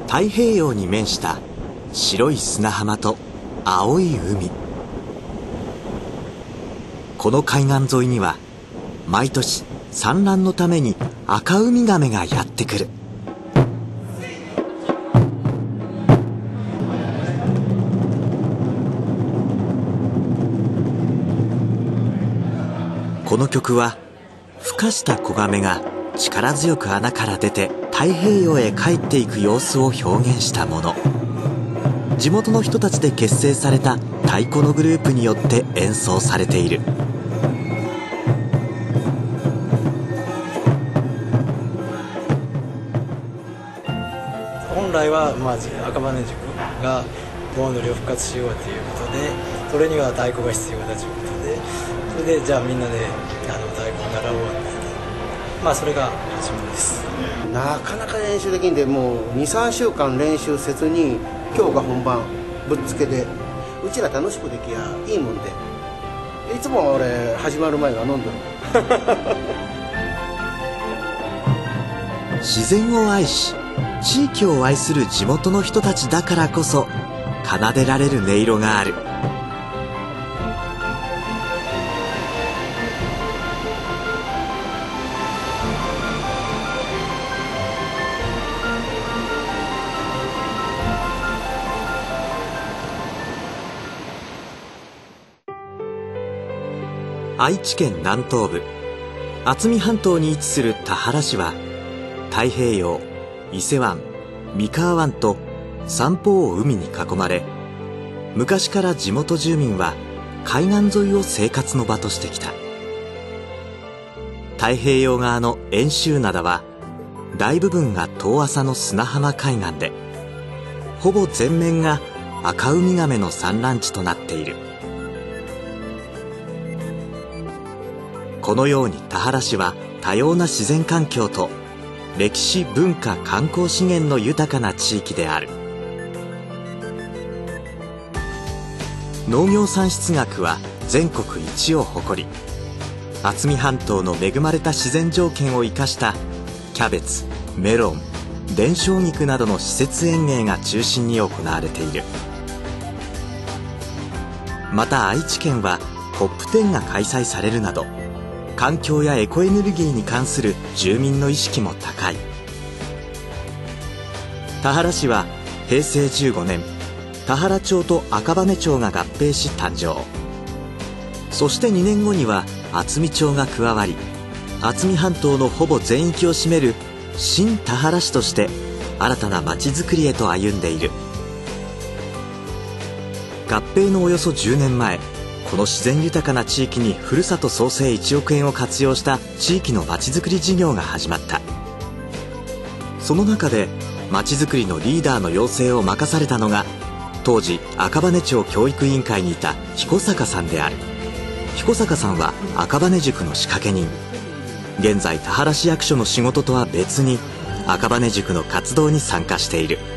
太平洋に面した白い砂浜と青い海。この海岸沿いには毎年産卵のためにアカウミガメがやってくる。この曲は孵化した子ガメが力強く穴から出て太平洋へ帰っていく様子を表現したもの。地元の人たちで結成された太鼓のグループによって演奏されている。 本来は、赤羽塾が盆踊りを復活しようということで、それには太鼓が必要だということで、それでじゃあみんなで太鼓を習おうって、それが始まりです。 なかなか練習できんで、もう 2,3 週間練習せずに今日が本番ぶっつけで、うちら楽しくできやいいもんで、いつも俺始まる前は飲んでる自然を愛し地域を愛する地元の人たちだからこそ奏でられる音色がある。愛知県南東部渥美半島に位置する田原市は、太平洋、伊勢湾、三河湾と三方を海に囲まれ、昔から地元住民は海岸沿いを生活の場としてきた。太平洋側の遠州灘は大部分が遠浅の砂浜海岸で、ほぼ全面がアカウミガメの産卵地となっている。このように田原市は多様な自然環境と歴史文化観光資源の豊かな地域である。農業産出額は全国一を誇り、渥美半島の恵まれた自然条件を生かしたキャベツ、メロン、伝承菊などの施設園芸が中心に行われている。また愛知県はトップ10が開催されるなど、環境やエコエネルギーに関する住民の意識も高い。田原市は平成15年、田原町と赤羽町が合併し誕生。そして2年後には渥美町が加わり、渥美半島のほぼ全域を占める新田原市として新たな町づくりへと歩んでいる。合併のおよそ10年前、この自然豊かな地域にふるさと創生1億円を活用した地域のまちづくり事業が始まった。その中でまちづくりのリーダーの養成を任されたのが、当時赤羽町教育委員会にいた彦坂さんである。彦坂さんは赤羽塾の仕掛け人。現在田原市役所の仕事とは別に赤羽塾の活動に参加している。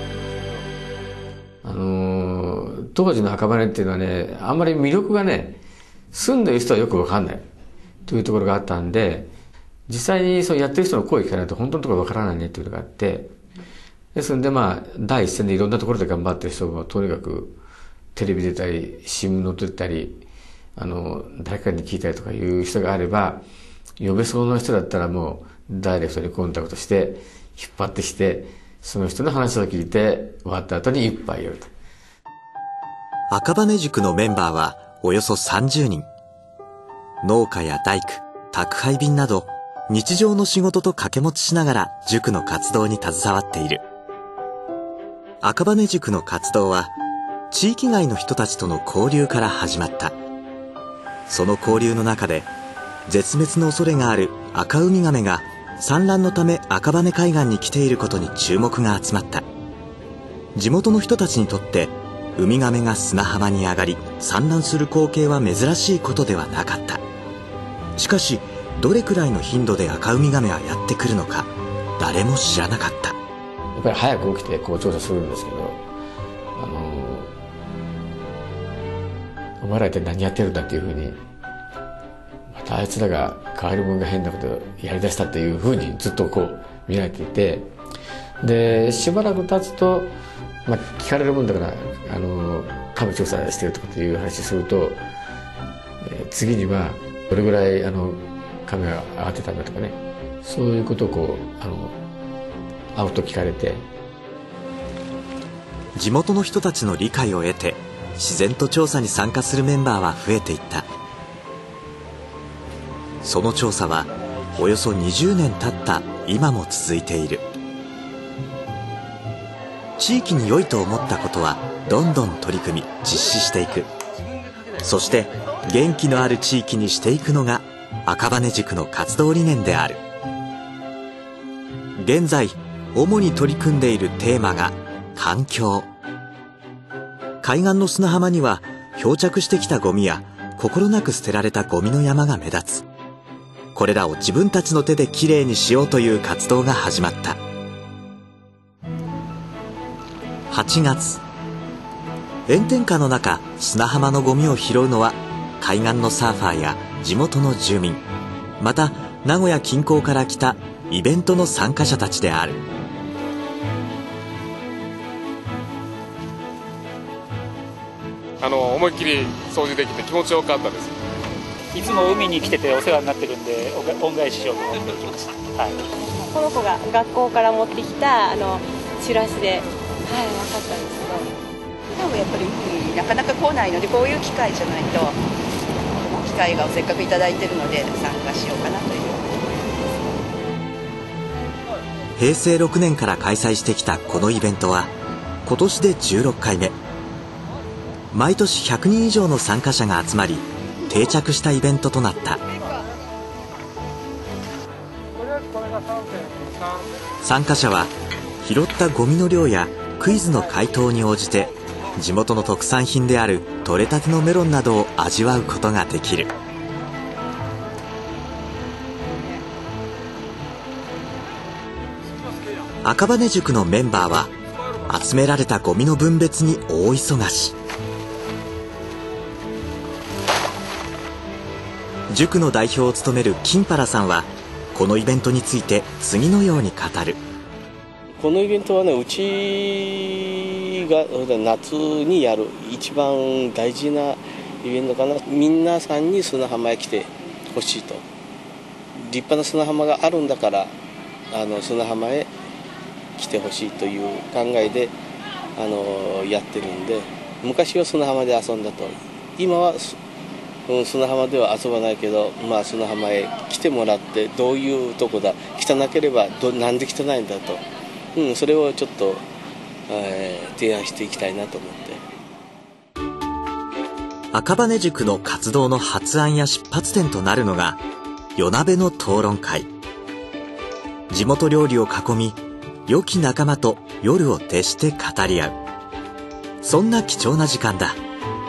当時の赤羽っていうのはね、あんまり魅力がね、住んでる人はよく分かんないというところがあったんで、実際にそうやってる人の声聞かないと本当のところ分からないねっていうのがあって、ですんで第一線でいろんなところで頑張ってる人もとにかくテレビ出たり新聞載ってたり、誰かに聞いたりとかいう人があれば、呼べそうな人だったらもうダイレクトにコンタクトして引っ張ってきて、その人の話を聞いて終わった後に一杯やると。 赤羽塾のメンバーはおよそ30人。農家や大工、宅配便など日常の仕事と掛け持ちしながら塾の活動に携わっている。赤羽塾の活動は地域外の人たちとの交流から始まった。その交流の中で絶滅の恐れがあるアカウミガメが産卵のため赤羽海岸に来ていることに注目が集まった。地元の人たちにとってウミガメが砂浜に上がり産卵する光景は珍しいことではなかった。しかしどれくらいの頻度でアカウミガメはやってくるのか誰も知らなかった。 やっぱり早く起きて調査するんですけど、お前ら一体何やってるんだっていうふうに、またあいつらが変わり者が変なことをやりだしたっていうふうにずっと見られていて、 でしばらく経つと、聞かれるもんだから亀調査してるとかっていう話すると、次にはどれぐらい亀が上がってたんだとかね、そういうことを会うと聞かれて、 地元の人たちの理解を得て自然と調査に参加するメンバーは増えていった。その調査はおよそ20年経った今も続いている。地域に良いと思ったことはどんどん取り組み実施していく。そして元気のある地域にしていくのが赤羽塾の活動理念である。現在主に取り組んでいるテーマが環境。海岸の砂浜には漂着してきたゴミや心なく捨てられたゴミの山が目立つ。これらを自分たちの手できれいにしようという活動が始まった。8月、炎天下の中砂浜のゴミを拾うのは海岸のサーファーや地元の住民、また名古屋近郊から来たイベントの参加者たちである。 思いっきり掃除できて気持ちよかったです。 いつも海に来ててお世話になってるんで恩返ししようと思って来ました。はい、 この子が学校から持ってきたチラシで、分かったんですけど、 でもやっぱりなかなか来ないので、こういう機会じゃないと、機会がせっかくいただいてるので参加しようかなという。 平成6年から開催してきたこのイベントは今年で16回目。毎年100人以上の参加者が集まり定着したイベントとなった。参加者は拾ったゴミの量やクイズの回答に応じて地元の特産品である採れたてのメロンなどを味わうことができる。赤羽塾のメンバーは集められたゴミの分別に大忙し。塾の代表を務める金原さんはこのイベントについて次のように語る。 このイベントはね、うちが夏にやる一番大事なイベントかな。皆さんに砂浜へ来てほしいと。立派な砂浜があるんだから砂浜へ来てほしいという考えでやってるんで、昔は砂浜で遊んだと。今は砂浜では遊ばないけど、砂浜へ来てもらって、どういうとこだ、汚ければなんで汚いんだと、それをちょっと、提案していきたいなと思って。 赤羽塾の活動の発案や出発点となるのが夜鍋の討論会。地元料理を囲み良き仲間と夜を徹して語り合う、そんな貴重な時間だ。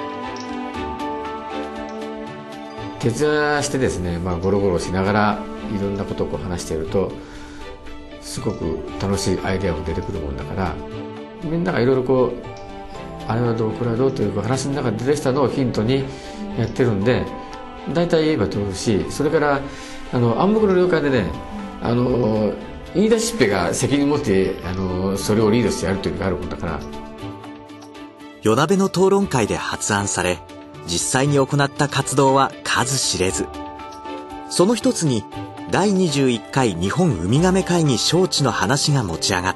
徹夜してですね、ゴロゴロしながらいろんなことを話しているとすごく楽しいアイデアも出てくるもんだから、みんながいろいろあれはどうこれはどうという話の中で出てきたのをヒントにやってるんで、大体言えば通るし、それから暗黙の了解でね、言い出しっぺが責任を持ってそれをリードしてやるというのがあるもんだから。 夜鍋の討論会で発案され実際に行った活動は数知れず。その一つに第21回日本ウミガメ会議招致の話が持ち上がった。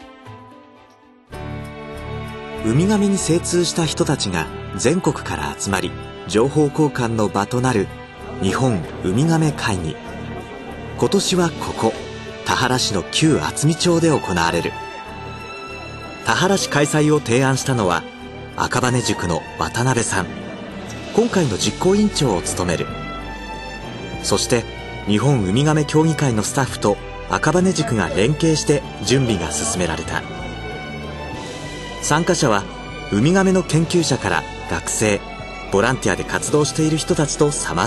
ウミガメに精通した人たちが全国から集まり情報交換の場となる日本ウミガメ会議。今年はここ田原市の旧渥美町で行われる。田原市開催を提案したのは赤羽塾の渡辺さん。今回の実行委員長を務める。そして日本ウミガメ協議会のスタッフと赤羽塾が連携して準備が進められた。参加者はウミガメの研究者から学生、ボランティアで活動している人たちと様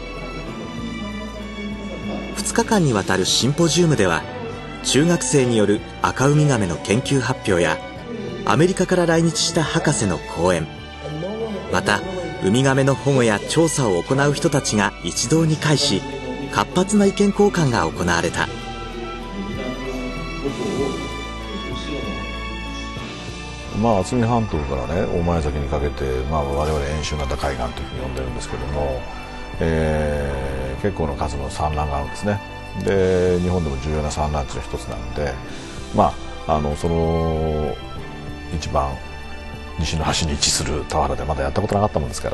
々。2日間にわたるシンポジウムでは中学生による赤ウミガメの研究発表やアメリカから来日した博士の講演、またウミガメの保護や調査を行う人たちが一堂に会し活発な意見交換が行われた。 渥美半島からね大前崎にかけて、我々遠州型海岸というふうに呼んでるんですけども、結構の数の産卵があるんですね。で日本でも重要な産卵地の一つなので、その一番西の端に位置する田原でまだやったことなかったもんですから、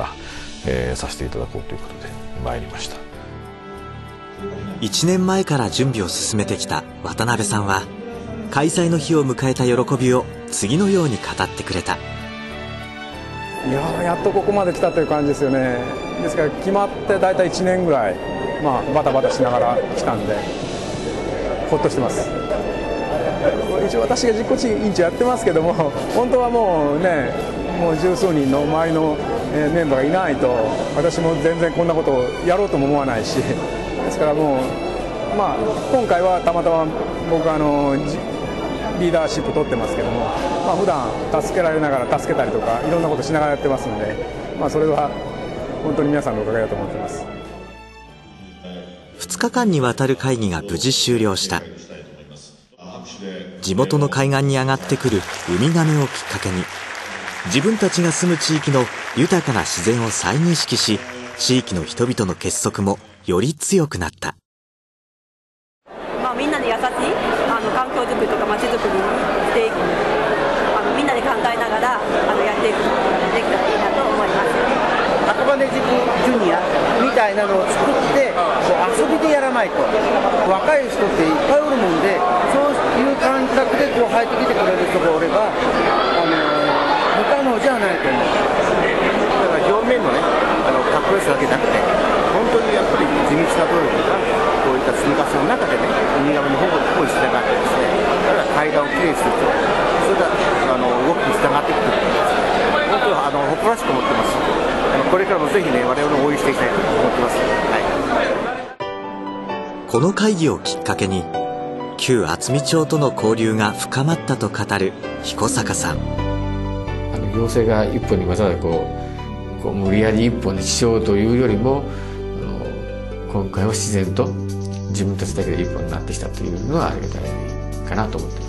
させていただこうということで参りました。 1年前から準備を進めてきた渡辺さんは、開催の日を迎えた喜びを次のように語ってくれた。 やっとここまで来たという感じですよね。ですから決まって大体1年ぐらい、バタバタしながら来たんでほっとしてます。一応私が実行委員長やってますけども、本当はもう十数人の周りのメンバーがいないと私も全然こんなことをやろうとも思わないし、ですからもう、今回はたまたま僕リーダーシップ取ってますけども、普段助けられながら助けたりとかいろんなことしながらやってますので、それは本当に皆さんのおかげだと思っています。 2日間にわたる会議が無事終了した。地元の海岸に上がってくるウミガメをきっかけに、自分たちが住む地域の豊かな自然を再認識し、地域の人々の結束もより強くなった。 みんなに優しい環境づくりとか街づくりにしていく、みんなで考えながらやっていくことができたらいいなと思います。 赤羽塾ジュニアみたいなのを作って遊びでやらないと、若い人っていっぱいおるもんで、そういう感覚で入ってきてくれる人がおれば不可能じゃないと思う。だから表面のねかっこよさだけなくて、本当にやっぱり地道な努力がこういった積み重ねの中でね、ウミガメの保護につながってですね、あるいは海岸をきれいにすると、それが動きにつながっていくということですね。本当に誇らしく思ってます。これからもぜひね、我々も応援していきたいと思ってます。 この会議をきっかけに、旧渥美町との交流が深まったと語る彦坂さん。 行政が一歩にわざわざ無理やり一本にしようというよりも、今回は自然と自分たちだけで一本になってきたというのはありがたいかなと思っています。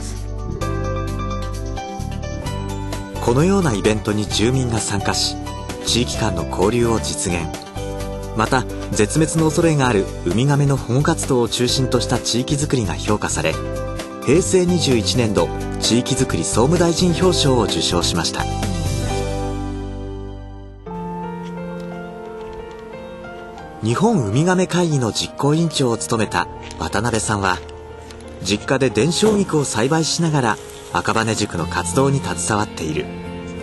このようなイベントに住民が参加し、地域間の交流を実現。また絶滅の恐れがあるウミガメの保護活動を中心とした地域づくりが評価され、平成21年度地域づくり総務大臣表彰を受賞しました。日本ウミガメ会議の実行委員長を務めた渡辺さんは、実家で伝承菊を栽培しながら赤羽塾の活動に携わっている。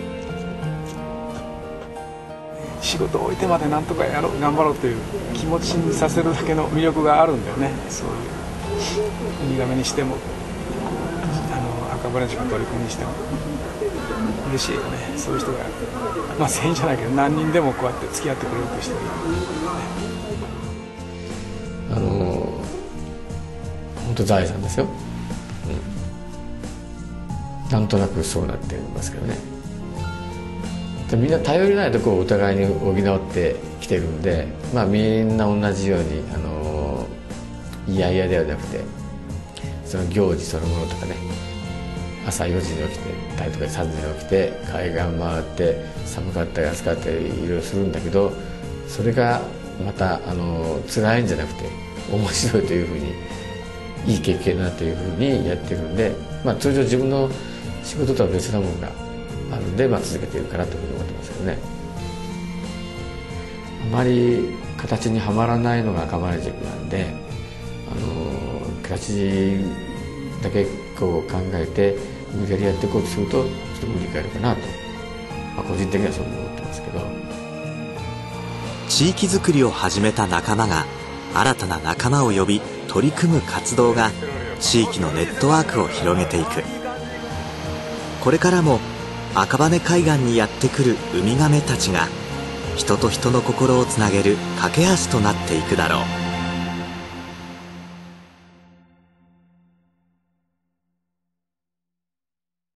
仕事を置いてまでなんとか頑張ろうという気持ちにさせるだけの魅力があるんだよね。そういうウミガメにしても赤羽塾の取り組みにしても嬉しいよね。そういう人が全員じゃないけど何人でもこうやって付き合ってくれるという人がいる、 本当財産ですよ、なんとなくそうなってますけどね。みんな頼りないとこをお互いに補ってきてるんで、みんな同じようにいやいやではなくて、その行事そのものとかね、朝4時に起きてたりとか3時に起きて海岸回って寒かったり暑かったりいろいろするんだけど、それがまた辛いんじゃなくて面白いというふうに、いい経験だというふうにやってるんで、通常自分の仕事とは別なものがあるんで、続けているかなというふうに思ってますけどね。あまり形にはまらないのが赤羽塾なんで、形だけ考えて無理やりやっていこうとするとちょっと無理があるかなと、個人的にはそう思ってますけど。 地域づくりを始めた仲間が新たな仲間を呼び取り組む活動が地域のネットワークを広げていく。これからも赤羽海岸にやってくるウミガメたちが人と人の心をつなげる架け橋となっていくだろう。